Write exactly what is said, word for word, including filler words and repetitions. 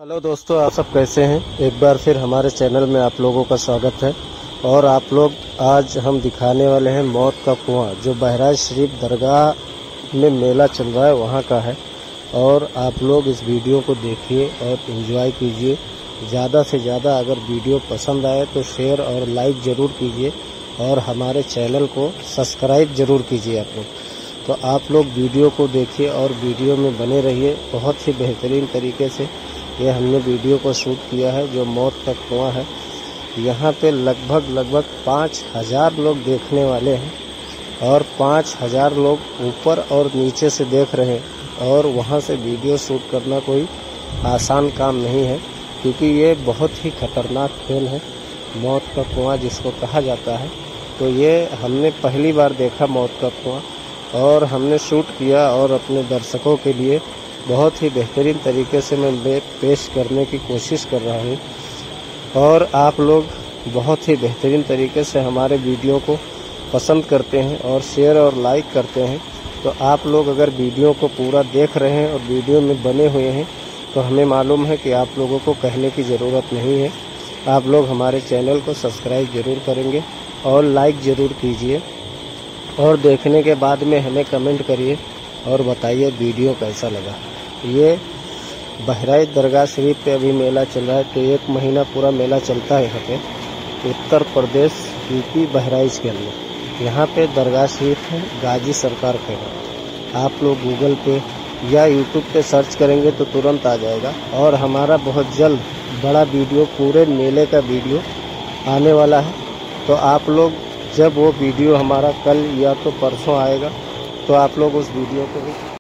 Hello दोस्तों, आप सब कैसे हैं। एक बार फिर हमारे चैनल में आप लोगों का स्वागत है। और आप लोग आज हम दिखाने वाले हैं मौत का कुआं, जो बहराइच शरीफ दरगाह में मेला चल रहा है वहां का है। और आप लोग इस वीडियो को देखिए और एंजॉय कीजिए। ज़्यादा से ज़्यादा अगर वीडियो पसंद आए तो शेयर और लाइक ज़रूर कीजिए और हमारे चैनल को सब्सक्राइब ज़रूर कीजिए आप लोग। तो आप लोग वीडियो को देखिए और वीडियो में बने रहिए। बहुत ही बेहतरीन तरीके से ये हमने वीडियो को शूट किया है, जो मौत का कुआं है। यहाँ पे लगभग लगभग पाँच हजार लोग देखने वाले हैं और पाँच हजार लोग ऊपर और नीचे से देख रहे हैं। और वहाँ से वीडियो शूट करना कोई आसान काम नहीं है, क्योंकि ये बहुत ही खतरनाक खेल है मौत का कुआं जिसको कहा जाता है। तो ये हमने पहली बार देखा मौत का कुआं और हमने शूट किया और अपने दर्शकों के लिए बहुत ही बेहतरीन तरीके से मैं पेश करने की कोशिश कर रहा हूँ। और आप लोग बहुत ही बेहतरीन तरीके से हमारे वीडियो को पसंद करते हैं और शेयर और लाइक करते हैं। तो आप लोग अगर वीडियो को पूरा देख रहे हैं और वीडियो में बने हुए हैं तो हमें मालूम है कि आप लोगों को कहने की ज़रूरत नहीं है। आप लोग हमारे चैनल को सब्सक्राइब ज़रूर करेंगे और लाइक ज़रूर कीजिए। और देखने के बाद में हमें कमेंट करिए और बताइए वीडियो कैसा लगा। ये बहराइच दरगाह शरीफ पे अभी मेला चल रहा है। तो एक महीना पूरा मेला चलता है यहाँ पे, उत्तर प्रदेश यूपी बहराइच के अंदर। यहाँ पे दरगाह शरीफ है गाजी सरकार के। आप लोग गूगल पे या यूट्यूब पे सर्च करेंगे तो तुरंत आ जाएगा। और हमारा बहुत जल्द बड़ा वीडियो, पूरे मेले का वीडियो आने वाला है। तो आप लोग जब वो वीडियो हमारा कल या तो परसों आएगा तो आप लोग उस वीडियो को भी